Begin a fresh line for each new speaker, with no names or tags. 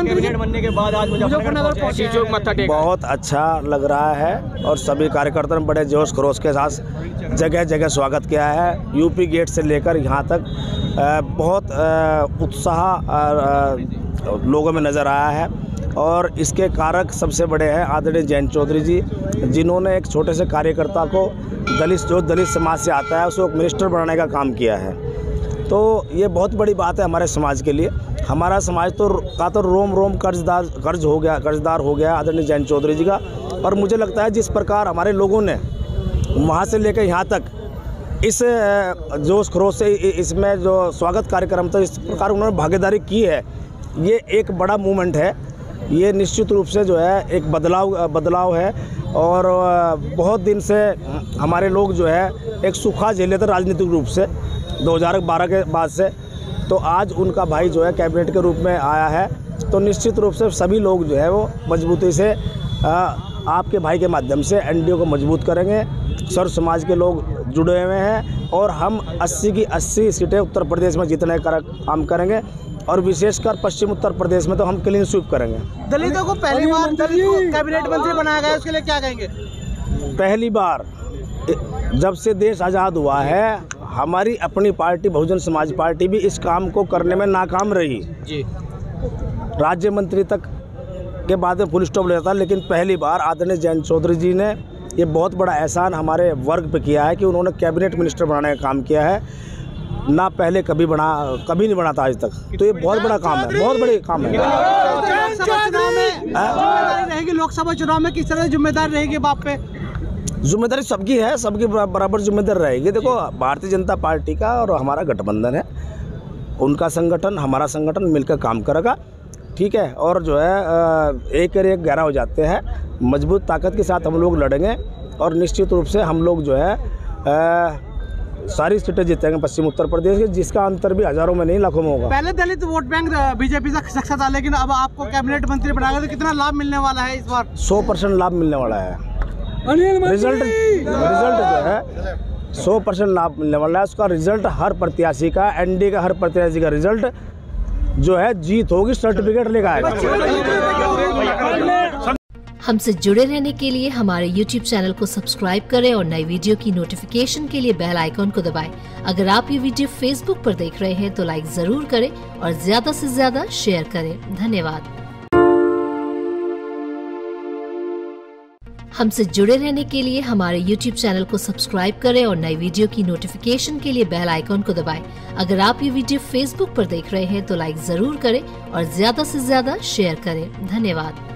Cabinet बनने के बाद आज मुजफ्फरनगर पहुंचे,
बहुत अच्छा लग रहा है और सभी कार्यकर्ताओं ने बड़े जोश खरोश के साथ जगह जगह स्वागत किया है। यूपी गेट से लेकर यहाँ तक बहुत उत्साह लोगों में नज़र आया है और इसके कारक सबसे बड़े हैं आदरणीय जयंत चौधरी जी, जिन्होंने एक छोटे से कार्यकर्ता को दलित समाज से आता है उसको मिनिस्टर बनाने का काम किया है। तो ये बहुत बड़ी बात है हमारे समाज के लिए। हमारा समाज तो रोम रोम कर्जदार हो गया आदरणीय जयंत चौधरी जी का। और मुझे लगता है जिस प्रकार हमारे लोगों ने वहाँ से लेकर यहाँ तक इस जोश खरोश से इसमें जो स्वागत कार्यक्रम था इस प्रकार उन्होंने भागीदारी की है, ये एक बड़ा मूवमेंट है। ये निश्चित रूप से जो है एक बदलाव है और बहुत दिन से हमारे लोग जो है एक सूखा झेले थे राजनीतिक रूप से 2012 के बाद से, तो आज उनका भाई जो है कैबिनेट के रूप में आया है। तो निश्चित रूप से सभी लोग जो है वो मजबूती से आपके भाई के माध्यम से एनडीए को मजबूत करेंगे। सर्व समाज के लोग जुड़े हुए हैं और हम 80 की 80 सीटें उत्तर प्रदेश में जीतने का काम करेंगे और विशेषकर पश्चिम उत्तर प्रदेश में तो हम क्लीन स्वीप करेंगे।
दलितों को पहली बार कैबिनेट मंत्री बनाया गया, उसके लिए क्या कहेंगे?
पहली बार जब से देश आज़ाद हुआ है हमारी अपनी पार्टी बहुजन समाज पार्टी भी इस काम को करने में नाकाम रही जी। राज्य मंत्री तक के बाद में फुल स्टॉप लेता, लेकिन पहली बार आदरणीय जयंत चौधरी जी ने ये बहुत बड़ा एहसान हमारे वर्ग पे किया है कि उन्होंने कैबिनेट मिनिस्टर बनाने का काम किया है। ना पहले कभी नहीं बना था आज तक, तो ये बहुत बड़ा काम है, बहुत बड़ी काम है।
लोकसभा चुनाव में किस तरह जिम्मेदारी रहेगी बाप पे?
जिम्मेदारी सबकी है, सबकी बराबर जिम्मेदारी रहेगी। देखो भारतीय जनता पार्टी का और हमारा गठबंधन है, उनका संगठन हमारा संगठन मिलकर काम करेगा, ठीक है। और जो है एक 11 हो जाते हैं, मजबूत ताकत के साथ हम लोग लड़ेंगे और निश्चित रूप से हम लोग जो है सारी सीटें जीतेंगे पश्चिम उत्तर प्रदेश के, जिसका अंतर भी हजारों में नहीं लाखों में होगा।
पहले दलित वोट बैंक बीजेपी से सक्सेस था, लेकिन अब आपको कैबिनेट मंत्री बनाएगा तो कितना लाभ मिलने वाला है इस बार?
100% लाभ मिलने वाला है। रिजल्ट जो है 100% लाभ मिलने वाला है। उसका रिजल्ट हर प्रत्याशी का, एनडीए का हर प्रत्याशी का रिजल्ट जो है जीत होगी, सर्टिफिकेट लेकर आएगा।
हमसे जुड़े रहने के लिए हमारे YouTube चैनल को सब्सक्राइब करें और नई वीडियो की नोटिफिकेशन के लिए बेल आइकॉन को दबाएं। अगर आप ये वीडियो Facebook पर देख रहे हैं तो लाइक जरूर करें और ज्यादा से ज्यादा शेयर करें। धन्यवाद। हमसे जुड़े रहने के लिए हमारे YouTube चैनल को सब्सक्राइब करें और नई वीडियो की नोटिफिकेशन के लिए बेल आइकॉन को दबाएं। अगर आप ये वीडियो Facebook पर देख रहे हैं तो लाइक जरूर करें और ज्यादा से ज्यादा शेयर करें। धन्यवाद।